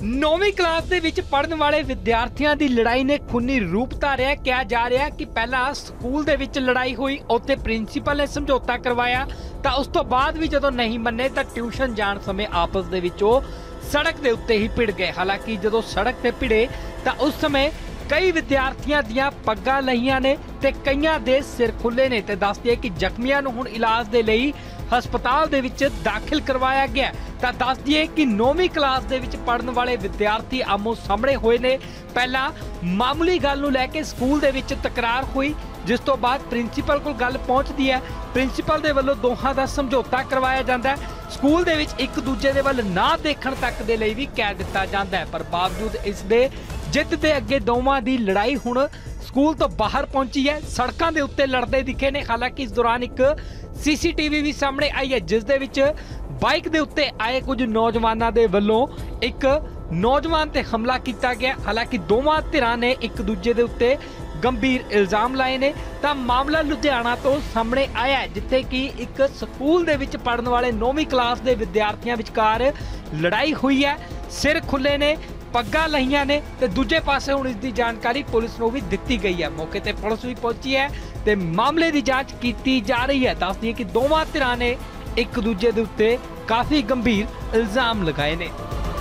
9ਵੀਂ class ਦੇ ਵਿੱਚ ਪੜ੍ਹਨ ਵਾਲੇ ਵਿਦਿਆਰਥੀਆਂ ਦੀ ਲੜਾਈ ਨੇ ਖੂਨੀ ਰੂਪ ਧਾਰਿਆ। ਕਿਹਾ ਜਾ ਰਿਹਾ ਕਿ ਪਹਿਲਾਂ ਸਕੂਲ ਦੇ ਵਿੱਚ ਲੜਾਈ ਹੋਈ, ਉੱਥੇ ਪ੍ਰਿੰਸੀਪਲ ਨੇ ਸਮਝੌਤਾ ਕਰਵਾਇਆ ਤਾਂ ਉਸ ਤੋਂ ਬਾਅਦ ਵੀ ਜਦੋਂ ਨਹੀਂ ਮੰਨੇ ਤਾਂ ਟਿਊਸ਼ਨ ਜਾਣ ਸਮੇਂ ਆਪਸ ਦੇ ਵਿੱਚ ਉਹ ਸੜਕ ਦੇ ਉੱਤੇ ਹੀ ਭਿੜ ਗਏ। ਹਾਲਾਂਕਿ ਜਦੋਂ ਸੜਕ ਤੇ ਭਿੜੇ ਤਾਂ ਉਸ ਸਮੇਂ ਕਈ ਵਿਦਿਆਰਥੀਆਂ ਦੀਆਂ ਪੱਗਾਂ ਲਹੀਆਂ ਨੇ ਤੇ ਕਈਆਂ ਦੇ ਸਿਰ ਖੁੱਲੇ ਨੇ ਤੇ ਦੱਸ ਦਈਏ ਕਿ ਜ਼ਖਮੀਆਂ ਨੂੰ ਹੁਣ ਇਲਾਜ ਦੇ ਲਈ ਹਸਪਤਾਲ ਦੇ ਵਿੱਚ ਦਾਖਲ ਕਰਵਾਇਆ ਗਿਆ। ਤਾਂ ਦੱਸ ਦਈਏ ਕਿ 9ਵੀਂ ਕਲਾਸ ਦੇ ਵਿੱਚ ਪੜ੍ਹਨ ਵਾਲੇ ਵਿਦਿਆਰਥੀ ਆਮੋ ਸਾਹਮਣੇ ਹੋਏ ਨੇ। ਪਹਿਲਾਂ ਮਾਮੂਲੀ ਗੱਲ ਨੂੰ ਲੈ ਕੇ ਸਕੂਲ ਦੇ ਵਿੱਚ ਤਕਰਾਰ ਹੋਈ, ਜਿਸ ਤੋਂ ਬਾਅਦ ਪ੍ਰਿੰਸੀਪਲ ਕੋਲ ਗੱਲ ਪਹੁੰਚਦੀ ਹੈ। ਪ੍ਰਿੰਸੀਪਲ ਦੇ ਵੱਲੋਂ ਦੋਹਾਂ ਦਾ ਸਮਝੌਤਾ ਕਰਵਾਇਆ ਜਾਂਦਾ ਹੈ। ਸਕੂਲ ਦੇ ਵਿੱਚ ਇੱਕ ਦੂਜੇ ਦੇ ਵੱਲ ਨਾ ਦੇਖਣ ਤੱਕ ਦੇ ਲਈ ਵੀ ਕਹਿ ਦਿੱਤਾ ਜਾਂਦਾ ਹੈ। ਪਰ ਬਾਵਜੂਦ ਇਸ ਦੇ ਜਿੱਤ ਦੇ ਅੱਗੇ ਦੋਵਾਂ ਦੀ ਲੜਾਈ ਹੁਣ ਸਕੂਲ ਤੋਂ ਬਾਹਰ ਪਹੁੰਚੀ ਹੈ। ਸੜਕਾਂ ਦੇ ਉੱਤੇ ਲੜਦੇ ਦਿਖੇ ਨੇ। ਹਾਲਾਂਕਿ ਇਸ ਦੌਰਾਨ ਇੱਕ CCTV ਵੀ ਸਾਹਮਣੇ ਆਈ ਹੈ, ਜਿਸ ਦੇ ਵਿੱਚ ਬਾਈਕ ਦੇ ਉੱਤੇ ਆਏ ਕੁਝ ਨੌਜਵਾਨਾਂ ਦੇ ਵੱਲੋਂ ਇੱਕ ਨੌਜਵਾਨ ਤੇ ਹਮਲਾ ਕੀਤਾ ਗਿਆ। ਹਾਲਾਂਕਿ ਦੋਵਾਂ ਧਿਰਾਂ ਨੇ ਇੱਕ ਦੂਜੇ ਦੇ ਉੱਤੇ ਗੰਭੀਰ ਇਲਜ਼ਾਮ ਲਾਏ ਨੇ। ਤਾਂ ਮਾਮਲਾ ਲੁਧਿਆਣਾ ਤੋਂ ਸਾਹਮਣੇ ਆਇਆ ਹੈ, ਜਿੱਥੇ ਕਿ ਇੱਕ ਸਕੂਲ ਦੇ ਵਿੱਚ ਪੜ੍ਹਨ ਵਾਲੇ 9ਵੀਂ ਕਲਾਸ ਦੇ ਵਿਦਿਆਰਥੀਆਂ ਵਿਚਕਾਰ ਲੜਾਈ ਹੋਈ ਹੈ। ਸਿਰ ਖੁੱਲੇ ਨੇ, ਪੱਗਾਂ ਲਹੀਆਂ ਨੇ ਤੇ ਦੂਜੇ ਪਾਸੇ ਹੁਣ ਇਸ ਦੀ ਜਾਣਕਾਰੀ ਪੁਲਿਸ ਨੂੰ ਵੀ ਦਿੱਤੀ ਗਈ ਹੈ। ਮੌਕੇ ਤੇ ਪੁਲਿਸ ਵੀ ਪਹੁੰਚੀ ਹੈ ਤੇ ਮਾਮਲੇ ਦੀ ਜਾਂਚ ਕੀਤੀ ਜਾ ਰਹੀ ਹੈ। ਦੱਸ ਦਈਏ ਕਿ ਦੋਵਾਂ ਧਿਰਾਂ ਨੇ ਇੱਕ ਦੂਜੇ ਦੇ ਉੱਤੇ ਕਾਫੀ ਗੰਭੀਰ ਇਲਜ਼ਾਮ ਲਗਾਏ ਨੇ।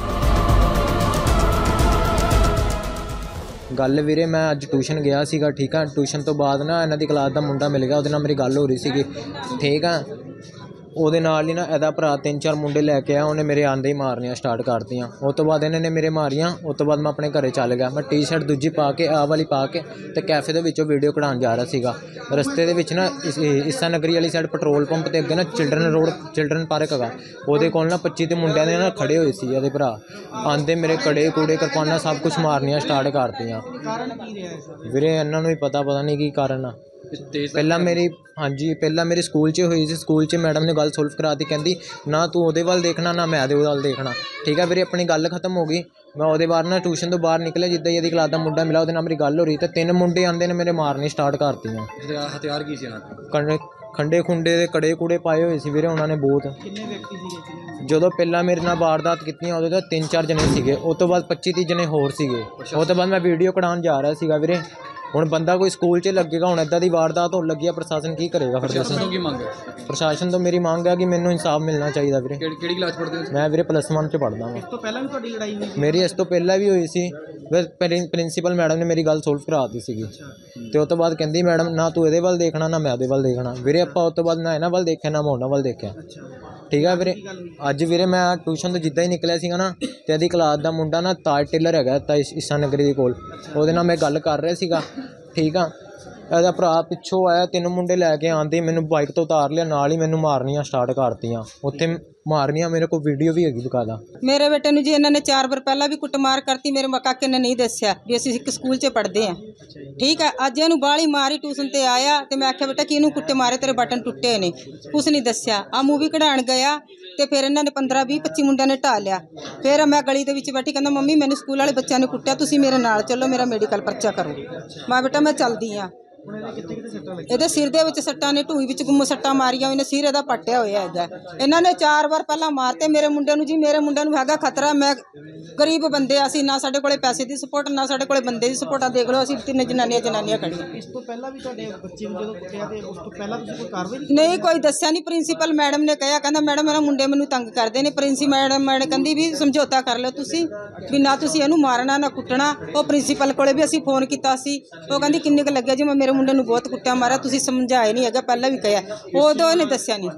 ਗੱਲ ਵੀਰੇ, ਮੈਂ ਅੱਜ ਟਿਊਸ਼ਨ ਗਿਆ ਸੀਗਾ, ਠੀਕ ਆ। ਟਿਊਸ਼ਨ ਤੋਂ ਬਾਅਦ ਨਾ ਇਹਨਾਂ ਦੀ ਕਲਾਸ ਦਾ ਮੁੰਡਾ ਮਿਲ ਗਿਆ, ਉਹਦੇ ਨਾਲ ਮੇਰੀ ਗੱਲ ਹੋ ਰਹੀ ਸੀਗੀ, ਠੀਕ ਆ। ਉਹਦੇ ਨਾਲ ਹੀ ਨਾ ਇਹਦਾ ਭਰਾ 3-4 ਮੁੰਡੇ ਲੈ ਕੇ ਆਇਆ, ਉਹਨੇ ਮੇਰੇ ਆਂਦੇ ਹੀ ਮਾਰਨੀਆਂ ਸਟਾਰਟ ਕਰਤੀਆਂ। ਉਸ ਤੋਂ ਬਾਅਦ ਇਹਨਾਂ ਨੇ ਮੇਰੇ ਮਾਰੀਆਂ। ਉਸ ਤੋਂ ਬਾਅਦ ਮੈਂ ਆਪਣੇ ਘਰੇ ਚੱਲ ਗਿਆ। ਮੈਂ ਟੀ-ਸ਼ਰਟ ਦੂਜੀ ਪਾ ਕੇ, ਆਹ ਵਾਲੀ ਪਾ ਕੇ ਤੇ ਕੈਫੇ ਦੇ ਵਿੱਚੋਂ ਵੀਡੀਓ ਕਢਾਉਣ ਜਾ ਰਿਹਾ ਸੀਗਾ। ਰਸਤੇ ਦੇ ਵਿੱਚ ਨਾ ਈਸਾ ਨਗਰੀ ਵਾਲੀ ਸਾਈਡ ਪੈਟਰੋਲ ਪੰਪ ਤੇ ਅੱਗੇ ਨਾ ਚਿਲਡਰਨ ਪਾਰਕ ਹੈਗਾ, ਉਹਦੇ ਕੋਲ ਨਾ 25 ਤੇ ਮੁੰਡਿਆਂ ਦੇ ਨਾ ਖੜੇ ਹੋਏ ਸੀ। ਇਹਦੇ ਭਰਾ ਆਂਦੇ ਮੇਰੇ ਕੜੇ ਕੂੜੇ ਕਿਰਪਾਨਾਂ ਸਭ ਕੁਛ ਮਾਰਨੀਆਂ ਸਟਾਰਟ ਕਰਤੀਆਂ। ਵੀਰੇ ਇਹਨਾਂ ਨੂੰ ਹੀ ਪਤਾ ਨਹੀਂ ਕੀ ਕਾਰਨ ਆ। ਪਹਿਲਾਂ ਮੇਰੀ ਸਕੂਲ 'ਚ ਹੋਈ ਸੀ। ਸਕੂਲ 'ਚ ਮੈਡਮ ਨੇ ਗੱਲ ਸੋਲਵ ਕਰਾਤੀ, ਕਹਿੰਦੀ ਨਾ ਤੂੰ ਉਹਦੇ ਵੱਲ ਦੇਖਣਾ ਨਾ ਮੈਂ ਉਹਦੇ ਵੱਲ ਦੇਖਣਾ, ਠੀਕ ਆ ਵੀਰੇ। ਆਪਣੀ ਗੱਲ ਖਤਮ ਹੋ ਗਈ। ਮੈਂ ਉਹਦੇ ਬਾਅਦ ਨਾ ਟਿਊਸ਼ਨ ਤੋਂ ਬਾਹਰ ਨਿਕਲਿਆ, ਜਿੱਦਾਂ ਹੀ ਇਹਦੀ ਕਲਾਸ ਦਾ ਮੁੰਡਾ ਮਿਲਾ, ਉਹਦੇ ਨਾਲ ਮੇਰੀ ਗੱਲ ਹੋ ਰਹੀ ਤੇ 3 ਮੁੰਡੇ ਆਂਦੇ ਨੇ ਮੇਰੇ ਮਾਰਨੀ ਸਟਾਰਟ ਕਰਤੀਆਂ। ਹਥਿਆਰ ਕੀ ਸੀ ਇਹਨਾਂ ਦੇ? ਖੰਡੇ ਖੁੰਡੇ ਦੇ ਕੜੇ ਕੂੜੇ ਪਾਏ ਹੋਏ ਸੀ ਵੀਰੇ ਉਹਨਾਂ ਨੇ ਬਹੁਤ। ਕਿੰਨੇ ਵਿਅਕਤੀ ਸੀਗੇ? ਜਦੋਂ ਪਹਿਲਾਂ ਮੇਰੇ ਨਾਲ ਵਾਰਦਾਤ ਕੀਤੀਆਂ ਉਦੋਂ ਤਾਂ 3-4 ਜਣੇ ਸੀਗੇ। ਉਸ ਤੋਂ ਬਾਅਦ 25-30 ਜਣੇ ਹੋਰ ਸੀਗੇ। ਉਸ ਤੋਂ ਬਾਅਦ ਮੈਂ ਵੀਡੀਓ ਕਢਾਉਣ ਜਾ ਰਿਹਾ ਸੀਗਾ ਵੀਰੇ। ਹੁਣ ਬੰਦਾ ਕੋਈ ਸਕੂਲ 'ਚ ਲੱਗੇਗਾ, ਹੁਣ ਇੱਦਾਂ ਦੀ ਵਾਰਦਾਤ ਹੋਣ ਲੱਗੀ ਆ, ਪ੍ਰਸ਼ਾਸਨ ਕੀ ਕਰੇਗਾ ਫਿਰ? ਪ੍ਰਸ਼ਾਸਨ ਤੋਂ ਕੀ ਮੰਗ ਹੈ? ਪ੍ਰਸ਼ਾਸਨ ਤੋਂ ਮੇਰੀ ਮੰਗ ਹੈ ਕਿ ਮੈਨੂੰ ਇਨਸਾਫ ਮਿਲਣਾ ਚਾਹੀਦਾ ਵੀਰੇ। ਕਿਹੜੀ ਕਲਾਸ ਪੜ੍ਹਦੇ ਹੋ? ਮੈਂ ਵੀਰੇ +1 'ਚ ਪੜ੍ਹਦਾ ਹਾਂ। ਇਸ ਤੋਂ ਪਹਿਲਾਂ ਵੀ ਤੁਹਾਡੀ ਲੜਾਈ ਹੋਈ? ਮੇਰੀ ਇਸ ਤੋਂ ਪਹਿਲਾਂ ਵੀ ਹੋਈ ਸੀ। ਪ੍ਰਿੰਸੀਪਲ ਮੈਡਮ ਨੇ ਮੇਰੀ ਗੱਲ ਸੋਲਵ ਕਰਾ ਦਿੱਤੀ ਸੀਗੀ ਤੇ ਉਸ ਤੋਂ ਬਾਅਦ ਕਹਿੰਦੀ ਮੈਡਮ ਨਾ ਤੂੰ ਇਹਦੇ ਵੱਲ ਦੇਖਣਾ ਨਾ ਮੈਂ ਉਹਦੇ ਵੱਲ ਦੇਖਣਾ। ਵੀਰੇ ਆਪਾਂ ਉਸ ਤੋਂ ਬਾਅਦ ਨਾ ਇਹਨਾਂ ਵੱਲ ਦੇਖਿਆ ਨਾ ਮੈਂ ਉਹਨਾਂ ਵੱਲ ਦੇਖਿਆ, ਠੀਕ ਆ ਵੀਰੇ। ਅੱਜ ਵੀਰੇ ਮੈਂ ਟਿਊਸ਼ਨ ਤੋਂ ਜਿੱਦਾਂ ਹੀ ਨਿਕਲਿਆ ਸੀਗਾ ਨਾ ਤੇ ਇਹਦੀ ਕਲਾਸ ਦਾ ਮੁੰਡਾ ਨਾ ਤਾਜ ਟੇਲਰ ਹੈਗਾ ਤਾਂ ਈਸਾ ਨਗਰੀ ਦੇ ਕੋਲ, ਉਹਦੇ ਨਾਲ ਮੈਂ ਗੱਲ ਕਰ ਰਿਹਾ ਸੀਗਾ, ਠੀਕ ਆ। ਇਹਦਾ ਭਰਾ ਪਿੱਛੋਂ ਆਇਆ, 3 ਮੁੰਡੇ ਲੈ ਕੇ ਆਉਂਦੇ ਮੈਨੂੰ ਬਾਈਕ ਤੋਂ ਉਤਾਰ ਲਿਆ, ਨਾਲ ਹੀ ਮੈਨੂੰ ਮਾਰਨੀਆਂ ਸਟਾਰਟ ਕਰਤੀਆਂ। ਉੱਥੇ ਮਾਰਨੀਆਂ, ਮੇਰੇ ਕੋਲ ਵੀਡੀਓ ਵੀ ਹੈਗੀ ਬਕਾਇਦਾ। ਮੇਰੇ ਬੇਟੇ ਨੂੰ ਜੀ ਇਹਨਾਂ ਨੇ 4 ਵਾਰ ਪਹਿਲਾਂ ਵੀ ਕੁੱਟਮਾਰ ਕਰਤੀ। ਮੇਰੇ ਕਾਕੇ ਨੇ ਨਹੀਂ ਦੱਸਿਆ ਵੀ ਅਸੀਂ ਇੱਕ ਸਕੂਲ 'ਚ ਪੜ੍ਹਦੇ ਹਾਂ, ਠੀਕ ਹੈ। ਅੱਜ ਇਹਨੂੰ ਬਾਹਲੀ ਮਾਰੀ, ਟਿਊਸ਼ਨ ਤੇ ਆਇਆ ਤੇ ਮੈਂ ਆਖਿਆ ਬੇਟਾ ਕਿ ਇਹਨੂੰ ਕੁੱਟੇ ਮਾਰੇ, ਤੇਰੇ ਬਟਨ ਟੁੱਟੇ ਨੇ, ਕੁਛ ਨਹੀਂ ਦੱਸਿਆ। ਆ ਮੂਵੀ ਕਢਾਉਣ ਗਿਆ ਤੇ ਫਿਰ ਇਹਨਾਂ ਨੇ 15-20-25 ਮੁੰਡਿਆਂ ਨੇ ਢਾਹ ਲਿਆ। ਫਿਰ ਮੈਂ ਗਲੀ ਦੇ ਵਿੱਚ ਬੈਠੀ, ਕਹਿੰਦਾ ਮੰਮੀ ਮੈਨੂੰ ਸਕੂਲ ਵਾਲੇ ਬੱਚਿਆਂ ਨੇ ਕੁੱਟਿਆ, ਤੁਸੀਂ ਮੇਰੇ ਨਾਲ ਚੱਲੋ, ਮੇਰਾ ਮੈਡੀਕਲ ਪਰਚਾ ਕਰੋ। ਮੈਂ ਬੇਟਾ ਮੈਂ ਚੱਲਦੀ ਹਾਂ। ਇਹਦੇ ਸਿਰ ਦੇ ਵਿੱਚ ਸੱਟਾਂ ਨੇ, ਢੂਈ ਵਿੱਚ ਗੁੰਮ ਸੱਟਾਂ ਮਾਰੀਆਂ, ਇਹਨੇ ਸਿਰ ਇਹਦਾ ਪੱਟਿਆ ਹੋਇਆ ਹੈਗਾ। ਇਹਨਾਂ ਨੇ 4 ਵਾਰ ਪਹਿਲਾਂ ਮਾਰਤੇ ਮੇਰੇ ਮੁੰਡੇ ਨੂੰ ਜੀ। ਮੇਰੇ ਮੁੰਡੇ ਨੂੰ ਹੈਗਾ ਖਤਰਾ। ਮੈਂ ਗਰੀਬ ਬੰਦੇ ਆ, ਅਸੀਂ ਨਾ ਸਾਡੇ ਕੋਲੇ ਪੈਸੇ ਦੀ ਸਪੋਰਟ ਨਾ ਸਾਡੇ ਕੋਲੇ ਬੰਦੇ ਦੀ ਸਪੋਰਟ ਆ। ਦੇਖ ਲਓ ਅਸੀਂ 3 ਜਨਾਨੀਆਂ ਖੜੀਆਂ। ਇਸ ਤੋਂ ਪਹਿਲਾਂ ਵੀ ਤੁਹਾਡੇ ਬੱਚੇ ਨੂੰ ਜਦੋਂ ਕੁੱਟਿਆ ਤੇ ਉਸ ਤੋਂ ਪਹਿਲਾਂ ਤੁਸੀਂ ਕੋਈ ਕਾਰਵਾਈ ਨਹੀਂ ਕੋਈ ਦੱਸਿਆ ਨਹੀਂ। ਪ੍ਰਿੰਸੀਪਲ ਮੈਡਮ ਨੇ ਕਿਹਾ, ਕਹਿੰਦਾ ਮੈਡਮ ਮੇਰਾ ਮੁੰਡੇ ਮੈਨੂੰ ਤੰਗ ਕਰਦੇ ਨੇ। ਪ੍ਰਿੰਸੀਪਲ ਮੈਡਮ ਕਹਿੰਦੀ ਵੀ ਸਮਝੌਤਾ ਕਰ ਲਓ ਤੁਸੀਂ, ਵੀ ਨਾ ਤੁਸੀਂ ਇਹਨੂੰ ਮਾਰਨਾ ਨਾ ਕੁੱਟਣਾ। ਉਹ ਪ੍ਰਿੰਸੀਪਲ ਕੋਲੇ ਵੀ ਅਸੀਂ ਫੋਨ ਕੀਤਾ ਸੀ, ਉਹ ਕਹਿੰਦੀ ਕਿੰਨੇ ਕੁ ਲੱਗਿਆ ਜੀ, ਮੈਂ ਮੇਰੇ ਮੁੰਡੇ ਨੂੰ ਬਹੁਤ ਕੁੱਟਿਆ ਮਾਰਿਆ, ਤੁਸੀਂ ਸਮਝਾਏ ਨਹੀਂ ਹੈਗਾ, ਪਹਿਲਾਂ ਵੀ ਕਿਹਾ, ਉਦੋਂ ਇਹਨੇ ਦੱਸਿਆ ਨਹੀਂ।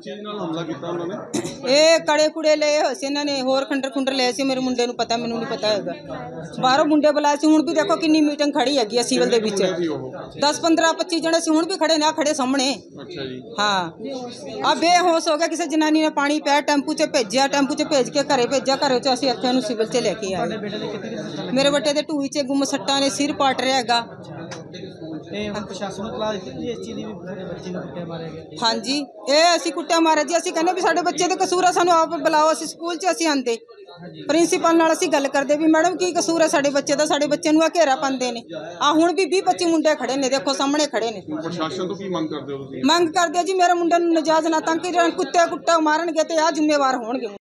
ਇਹ ਕੜੇ ਕੁੜੇ ਲਏ ਹੋਏ ਸੀ ਇਹਨਾਂ ਨੇ, ਹੋਰ ਖੰਡਰ ਲਏ ਸੀ। ਮੇਰੇ ਮੁੰਡੇ ਨੂੰ ਪਤਾ, ਮੈਨੂੰ ਨਹੀਂ ਪਤਾ ਹੈਗਾ। ਬਾਹਰੋਂ ਮੁੰਡੇ ਬੁਲਾਏ ਸੀ। ਹੁਣ ਵੀ ਦੇਖੋ ਕਿੰਨੀ ਮੀਟਿੰਗ ਖੜੀ ਹੈਗੀ ਆ ਸਿਵਲ ਦੇ ਵਿੱਚ, 10-15-25 ਜਣੇ ਸੀ, ਹੁਣ ਵੀ ਖੜੇ ਨੇ, ਖੜੇ ਸਾਹਮਣੇ। ਹਾਂ ਆ ਬੇਹੋਸ਼ ਹੋ ਗਿਆ। ਕਿਸੇ ਜਨਾਨੀ ਨੇ ਪਾਣੀ ਪਿਆ, ਟੈਂਪੂ 'ਚ ਭੇਜਿਆ, ਟੈਂਪੂ 'ਚ ਭੇਜ ਕੇ ਘਰੇ ਭੇਜਿਆ। ਘਰੇ 'ਚ ਅਸੀਂ ਇੱਥੇ ਨੂੰ ਸਿਵਲ 'ਚ ਲੈ ਕੇ ਆਏ। ਮੇਰੇ ਬੇਟੇ ਦੇ ਢੂਈ 'ਚ ਗੁੰਮ ਸੱਟਾਂ ਨੇ, ਸਿਰ ਪਾਟ ਰਿਹਾ ਹੈਗਾ। ਪ੍ਰਸ਼ਾਸਨ ਨੂੰ ਇਤਲਾਹ ਦਿੱਤੀ ਇਸ ਚੀਜ਼ ਦੀ ਵੀ ਸਾਡੇ ਬੱਚੇ ਨੂੰ ਕੁੱਟਿਆ ਮਾਰਿਆ ਗਿਆ? ਹਾਂਜੀ ਇਹ ਅਸੀਂ ਕੁੱਟਿਆ ਮਾਰਿਆ ਜੀ। ਅਸੀਂ ਕਹਿੰਦੇ ਵੀ ਸਾਡੇ ਬੱਚੇ ਦੇ ਕਸੂਰ ਆ, ਸਾਨੂੰ ਆਪ ਬੁਲਾਓ। ਅਸੀਂ ਸਕੂਲ 'ਚ ਅਸੀਂ ਆਂਦੇ ਪ੍ਰਿੰਸੀਪਲ ਨਾਲ ਅਸੀਂ ਗੱਲ ਕਰਦੇ ਵੀ ਮੈਡਮ ਕੀ ਕਸੂਰ ਹੈ ਸਾਡੇ ਬੱਚੇ ਦਾ, ਸਾਡੇ ਬੱਚੇ ਨੂੰ ਆ ਘੇਰਾ ਪਾਉਂਦੇ ਨੇ। ਆ ਹੁਣ ਵੀ 20-25 ਮੁੰਡੇ ਖੜੇ ਨੇ, ਦੇਖੋ ਸਾਹਮਣੇ ਖੜੇ ਨੇ। ਪ੍ਰਸ਼ਾਸਨ ਤੋਂ ਕੀ ਮੰਗ ਕਰਦੇ ਹੋ ਤੁਸੀਂ? ਮੰਗ ਕਰਦੇ ਜੀ ਮੇਰੇ ਮੁੰਡੇ ਨੂੰ ਨਜਾਇਜ਼ ਨਾ ਤੰਗ ਕਰਨ, ਕੁੱਤੇ ਮਾਰਨਗੇ ਤੇ ਆ ਜ਼ਿੰਮੇਵਾਰ ਹੋਣਗੇ।